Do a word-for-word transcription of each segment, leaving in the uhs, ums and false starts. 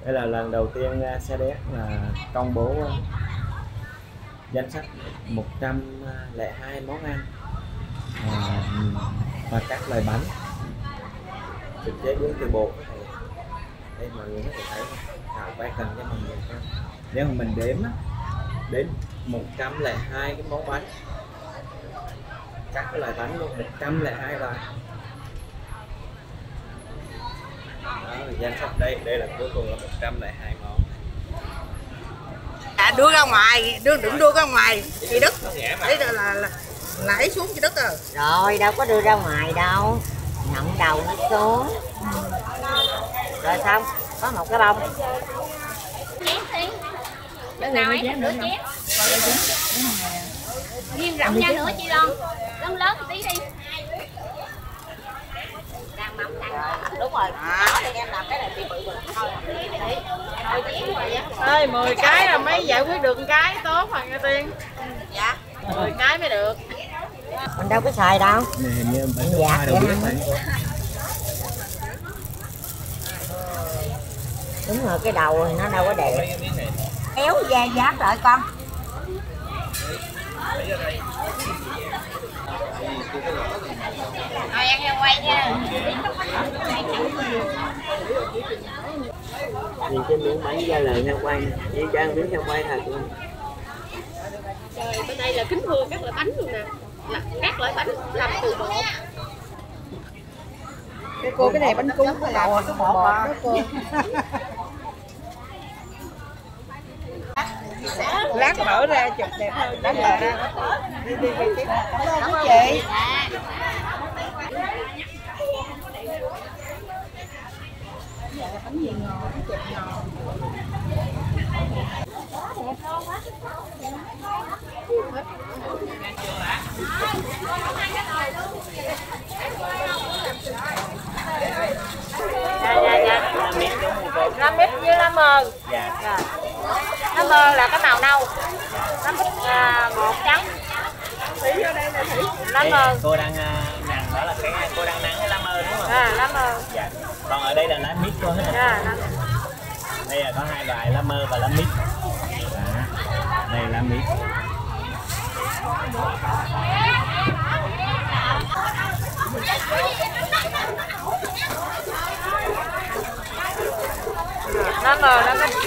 Đây là lần đầu tiên xê đê ét là công bố danh sách một trăm lẻ hai món ăn à, và các loại bánh được chế biến từ bột. Đây mọi người có thể thấy Thảo quay gần cho mọi người xem. Nếu mà mình đếm á, đến một trăm lẻ hai cái món bánh, các cái loại bánh luôn, một trăm lẻ hai loại. Đó, danh sách đây, đây là cuối cùng là một trăm lẻ hai món. À, đưa ra ngoài, đưa đừng đưa ra ngoài chị Đức. Đấy là là, là nãy xuống chị Đức rồi. Rồi đâu có đưa ra ngoài đâu. Nhận đầu nó xuống. Rồi xong, có một cái bông. Đừng nào ấy nữa chén. Riêng rộng ra nữa chị Loan. Lớn lớn tí đi. Đang mắm đang. Đúng rồi. Đó thì em làm cái này bị bự bự thôi. Thôi chén rồi á. Ơi mười cái là mới giải quyết được một cái tốt rồi nghe Tiên. Dạ. mười cái mới được. Mình đâu có xài đâu. Này hình như bánh Dạ, hoa đâu biết này. Đúng rồi, cái đầu thì nó đâu có đẹp. Kéo da giáp lại con. Rồi ăn heo quay nha. Nhìn cái miếng bánh da lợn heo quay, chỉ cho ăn miếng heo quay thật luôn. Rồi bên đây là kính thưa các loại bánh luôn nè. Là các loại bánh làm từ bột. Cái cô cái này bánh cuốn là làm từ bột đó cô. Lát mở ra chụp đẹp hơn. Lát mở ra. Đi đi đi. Cảm ơn chị. Bánh gì ngon, chụp ngon. Dạ dạ dạ. Lá mít với lá mơ. Dạ. Dạ. Lá mơ là cái màu nâu. Lá mít à, ngọt trắng. Thủy ở đây là thủy. Lá mơ. Cô đang uh, nắng đó là cái cô đang nắng cái lá mơ đúng không? À, lá mơ. Dạ. Còn ở đây là lá mít cô hết. Dạ, lá mít. Đây là có hai loại lá mơ và lá mít. Đó. Đây là lá mít. Lá mơ, lá mít.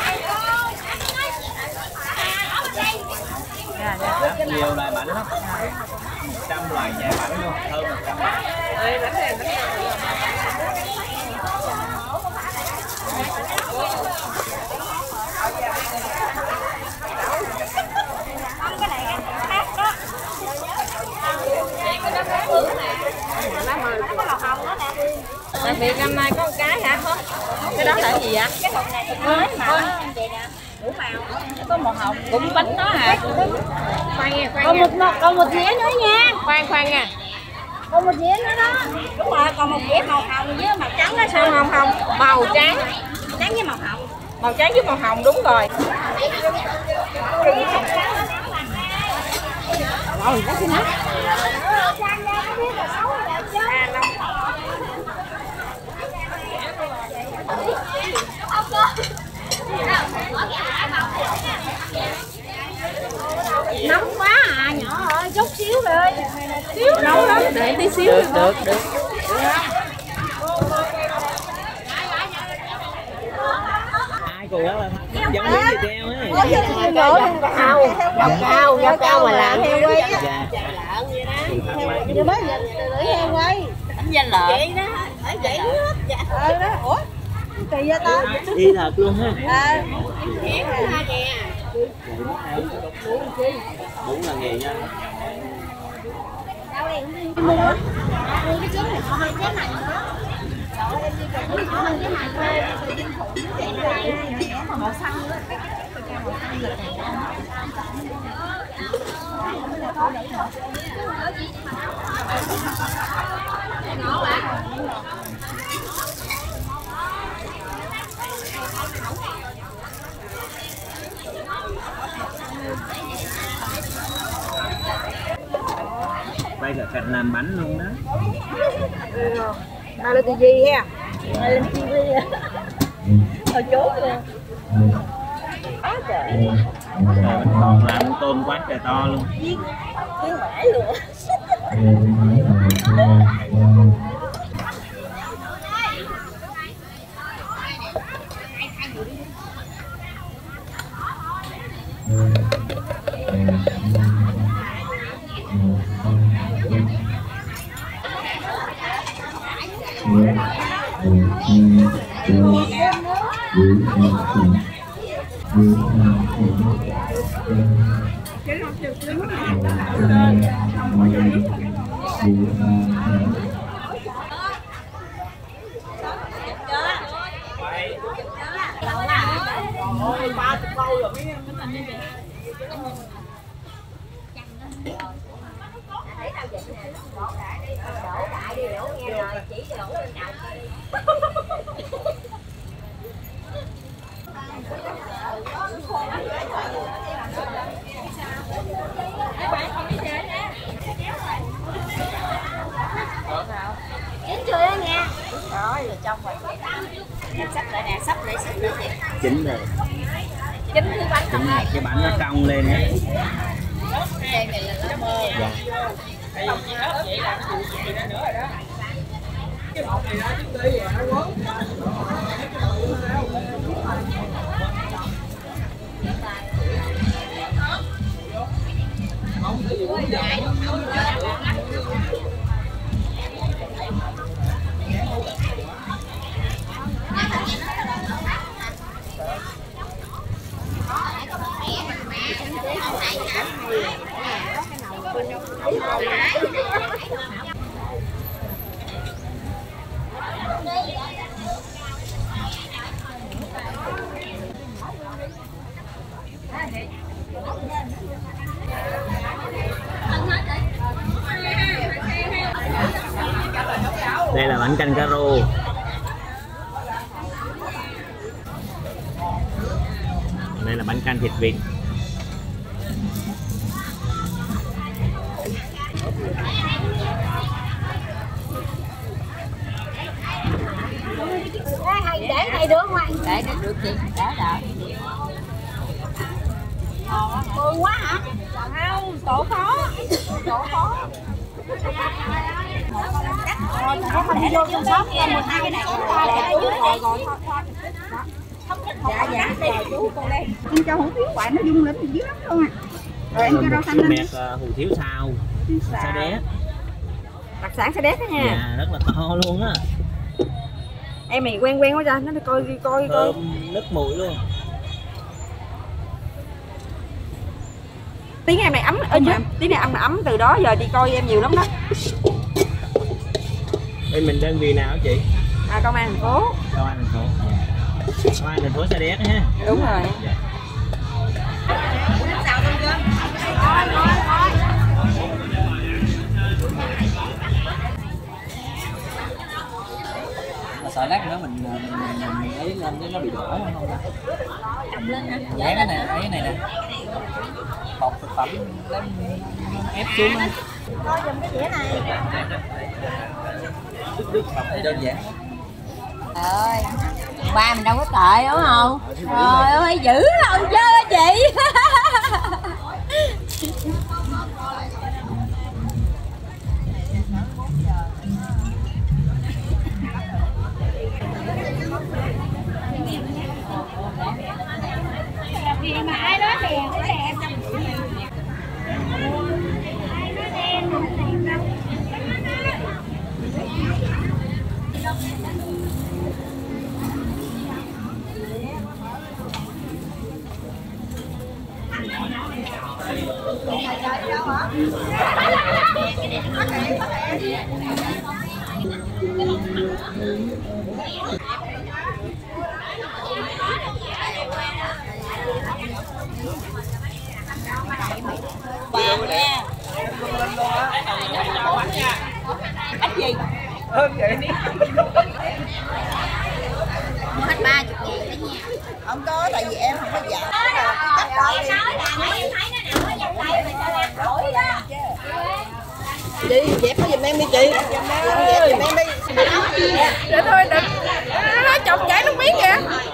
Dạ, dạ. Rất nhiều loại bánh lắm. một trăm loại chè bánh luôn, hơn một trăm loại. Đây, bánh này, bánh này. Lá mơ. Đặc biệt năm nay có một cái hả? Cái đó là gì vậy? Cái hộp này mới mà vậy nè. Đủ màu. Có màu hồng cũng bánh đó hả? Khoan nha, khoan Còn nha. một, một còn một dĩa nữa nha. Khoan khoan nha. Còn một dĩa nữa đó. Đúng rồi, còn một dĩa màu hồng với màu trắng đó sao? Không không không, màu trắng. Trắng với màu hồng. Màu trắng với màu hồng đúng rồi. Rồi, có xin hết. Nóng quá à, nhỏ ơi, chút xíu rồi. Xíu Nấu lắm, để tí xíu Được, được, được. Ai cũng rất là giống miếng thịt heo ấy. Cao, dọc cao, dọc cao mà làm heo quay á. Dạ. Giờ mới gửi heo quay. Bánh da lợn. Vậy đó, ở vậy hết. Ờ đó, ủa? Kỳ vậy ta? Y thật luôn ha. À. Đúng là nghề nha. Mua mua cái chén này, hơi chén này nữa. Hơi chén này thôi. Màu xanh nữa. Ngọt bạn. Quay cả cách làm bánh luôn đó. Đây là tivi ha. Đây lên tivi. Ở chốt luôn. Á trời. Rồi còn làm tôm quá trời to luôn. Viên mãi luôn. Chín chưa đó nha. Rồi, rồi trong rồi. Sắp lại nè, sắp lại sắp lại chị. Chín rồi. Chín cái bánh. Chín là cái bánh nó cong lên á. Đây này là lá mơ. Dạ. Đây là bánh canh cá rô. Đây là bánh canh thịt vịt. Để này được không anh? Để để được chị. Để đợi. Bự quá hả? Không, tổ khó. Tổ khó. Rồi, mình vô trong shop cho một hai cái này. Rồi, rồi, rồi, thôi, thôi. Dạ, dạ, đây là chú con đây. Em cho hủ tiếu quậy nó dung lên thì dưới lắm luôn à. Rồi em cho rau xanh lên. Mẹt hủ tiếu xào. Sa đéc. Đặc sản Sa Đéc đó nha. Dạ, rất là to luôn á. Em mày quen quen quá ra, nó đi coi đi coi coi. Thơm nức mũi luôn. Tí này mày ấm, ơi chứ, tí này ăn mà ấm từ đó giờ đi coi em nhiều lắm đó. Đây mình đơn vị nào hả chị? À, công an thành phố. Công an thành phố. Dạ. Công an thành phố Sa Đéc ha. Đúng rồi. Dạ. Sợ lát nữa mình mình, mình, mình ấy lên nó bị đổ không ta? Cầm lên hả? Dán cái này, ấy này nè. Bọc thực phẩm lấy ép xuống á. Coi giùm cái dĩa này. Thấy đơn giản. Ơi, ba mình đâu có tệ đúng không? Trời ơi, dữ rồi chứ chị. Mà ai đó đẹp, nó đẹp. Vàng nha. Bánh gì? Hơn vậy đi. Hết ba mươi ngàn đó nha. Không có, tại vì em không có giảm. Chắc đợi đi. Chị dẹp nó giùm em đi chị. Dẹp giùm em đi. Để thôi đừng. Nó chồng chảy nước miếng kìa.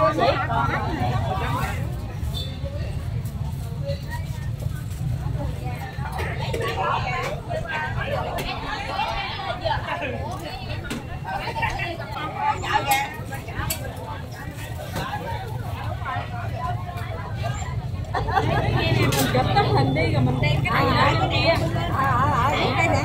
Chụp tấm hình đi rồi mình đem cái này ở kia. Đây nè.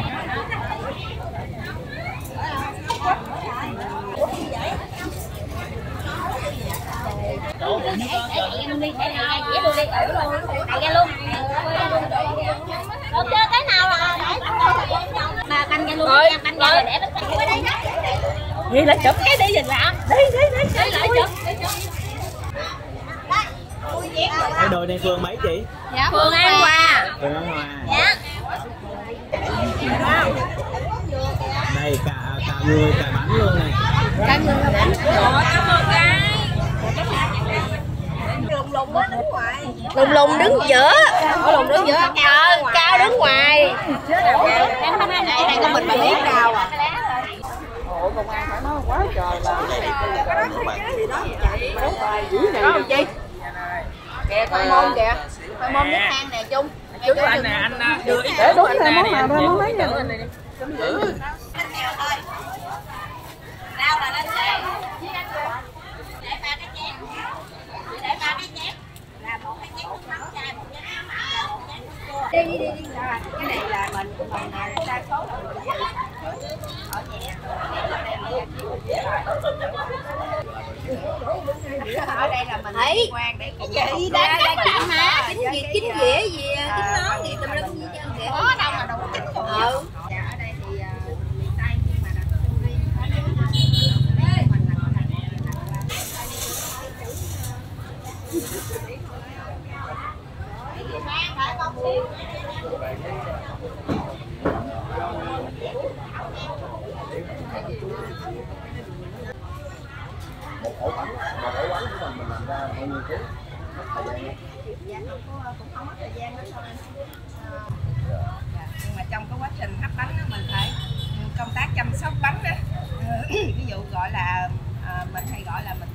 Được chưa? Cái nào là bà canh ra luôn, canh ra để nó canh qua đây đó. Vậy là chụp cái đi nhìn làm. Đi đi đi, đi lại chụp. Cái đôi này phường mấy chị? Dạ, Phương An Hoa. Phường An Hòa. Dạ. Đây cả cả người cả bánh luôn này. Cả người cả bánh. Rồi, cảm ơn cái. Lùng lùng mới đứng ngoài. Lùng lùng đứng giữa. Ở lùng đứng giữa. Cao cao đứng ngoài. Đây có mình mà biết nào à. Ủa công an phải nói quá trời là Đó chị. Kìa con môn kìa. Con môn nước hang nè Trung. trước anh nè, anh đưa ý để tưởng đúng anh rồi, nè món nào ra món ấy tưởng anh này đi. Ừ. Rau là lên xe. Để ba cái chén. Để ba cái chén. Là một cái chén nước mắm chai, một chén nước mắm và một chén nước chua. Đi đi đi đi. Cái này là mình mình đa số là mình ở nhà. Ở đây là mình liên quan để cái gì đó kính má, kính gì kính dĩa gì, kính nón gì tùm lum gì chứ vậy. Có đâu mà đâu có kính không. Ừ. Dạ ở đây thì miền Tây nhưng mà đặt một ổ bánh, một ổ bánh của mình mình làm ra bao nhiêu ký? Thời gian dạ cũng không mất thời gian lắm đâu anh. Nhưng mà trong cái quá trình hấp bánh đó, mình phải công tác chăm sóc bánh đó. Ví dụ gọi là à, mình hay gọi là mình